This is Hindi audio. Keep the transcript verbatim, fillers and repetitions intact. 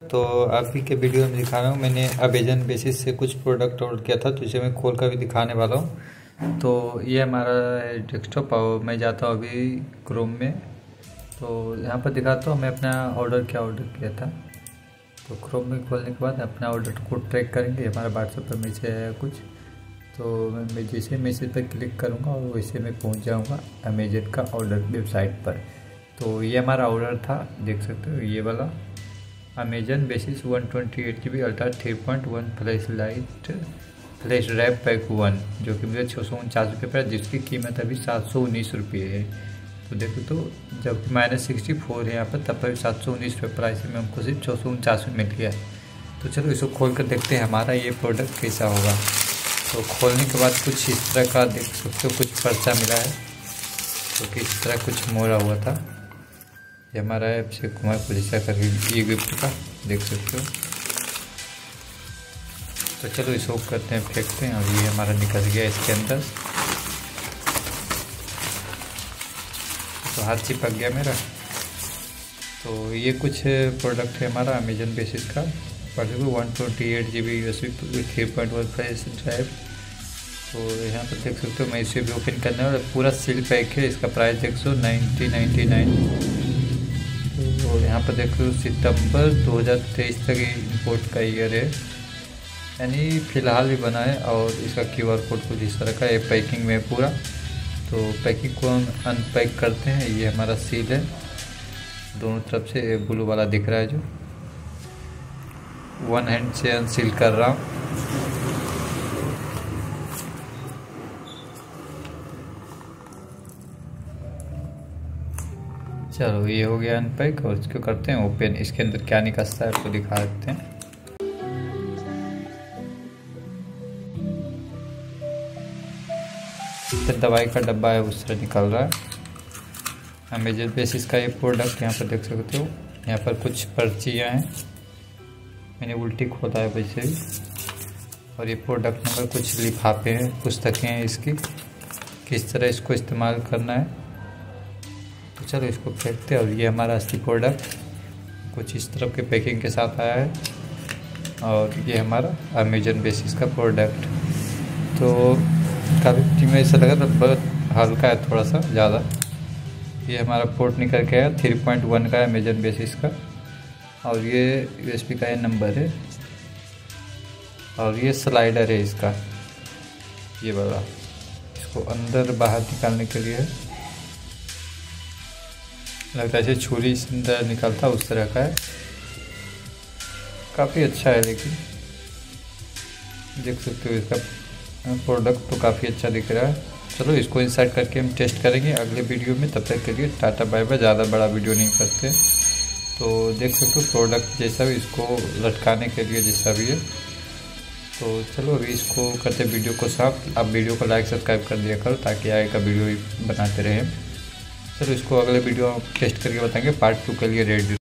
तो अभी के वीडियो में दिखा रहा हूँ। मैंने अमेजन बेसिस से कुछ प्रोडक्ट ऑर्डर किया था, तो इसे मैं खोल कर भी दिखाने वाला हूँ। तो ये हमारा डेस्कटॉप, और मैं जाता हूँ अभी क्रोम में। तो यहाँ पर दिखाता हूँ मैं अपना ऑर्डर क्या ऑर्डर किया था। तो क्रोम में खोलने के बाद अपना ऑर्डर को ट्रैक करेंगे। हमारा व्हाट्सएप पर मैसेज आया कुछ, तो मैं जैसे मैसेज पर क्लिक करूँगा और वैसे मैं पहुँच जाऊँगा अमेजन का ऑर्डर वेबसाइट पर। तो ये हमारा ऑर्डर था, देख सकते हो ये वाला Amazon Basics one twenty eight G B ultra three point one flash light flash drive pack one, जो कि मुझे छः सौ उनचास रुपये पड़ा, जिसकी कीमत अभी सात सौ उन्नीस रुपये है। तो देखो, तो जब माइनस सिक्सटी फोर है यहाँ पर, तब पर सात सौ उन्नीस रुपये प्राइस में हमको सिर्फ छः सौ उनचास में मिल गया। तो चलो इसको खोल कर देखते हैं हमारा ये प्रोडक्ट कैसा होगा। तो खोलने के बाद कुछ इस तरह का देख सकते हो, कुछ पर्चा मिला है, तो कि इस तरह कुछ मोड़ा हुआ था। ये हमारा है अभिषेक कुमार पुलिसा करके ये गिफ्ट का, देख सकते हो। तो चलो इसको करते हैं, फेंकते हैं। और ये हमारा निकल गया इसके अंदर, तो हाथ चिपक गया मेरा। तो ये कुछ प्रोडक्ट है हमारा अमेजन बेसिस का, one twenty eight G B U S B three point one flash drive. तो यहाँ पर देख सकते हो, मैं इसे भी ओपन करने वाला, पूरा सील पैक है। इसका प्राइस देख सौ नाइन्टी नाइन्टी नाइन। तो यहाँ पर देखो सितंबर दो हज़ार तेईस तक इंपोर्ट का ईयर है, यानी फ़िलहाल भी बना है। और इसका क्यूआर कोड कुछ इस तरह का है, पैकिंग में पूरा। तो पैकिंग को हम अनपैक करते हैं। ये हमारा सील है, दोनों तरफ से ब्लू वाला दिख रहा है, जो वन हैंड से अनसील कर रहा हूँ। चलो ये हो गया अनपैक, और इसको करते हैं ओपन। इसके अंदर क्या निकलता है उसको दिखा देते हैं। तो दवाई का डब्बा है उस तरह निकल रहा है। अमेजन बेसिस का ये प्रोडक्ट यहाँ पर देख सकते हो। यहाँ पर कुछ पर्चियाँ हैं, मैंने उल्टी खोला है वैसे भी। और ये प्रोडक्ट नंबर, कुछ लिफाफे हैं, पुस्तकें हैं इसकी, किस तरह इसको इस्तेमाल करना है। तो चलो इसको फेंकते हैं। और ये हमारा असली प्रोडक्ट कुछ इस तरह के पैकिंग के साथ आया है। और ये हमारा अमेजन बेसिस का प्रोडक्ट। तो काफ़ी में ऐसा लगा था, बहुत हल्का है, थोड़ा सा ज़्यादा। ये हमारा पोर्ट निकल के आया थ्री पॉइंट वन का अमेजन बेसिस का। और ये यूएसबी का ये नंबर है। और ये स्लाइडर है इसका, ये वाला, इसको अंदर बाहर निकालने के लिए लगता है जैसे छुरी से अंदर निकलता उस तरह का है। काफ़ी अच्छा है, लेकिन देख सकते हो इसका प्रोडक्ट तो काफ़ी अच्छा दिख रहा है। चलो इसको इंसर्ट करके हम टेस्ट करेंगे अगले वीडियो में। तब तक के लिए टाटा बाय बाय। ज़्यादा बड़ा वीडियो नहीं करते। तो देख सकते हो प्रोडक्ट जैसा भी, इसको लटकाने के लिए जैसा भी है। तो चलो अभी इसको करते वीडियो को साफ। आप वीडियो को लाइक सब्सक्राइब कर दिया करो, ताकि आगे का वीडियो बनाते रहें। चलो इसको अगले वीडियो टेस्ट करके बताएंगे, पार्ट टू के लिए रेडी।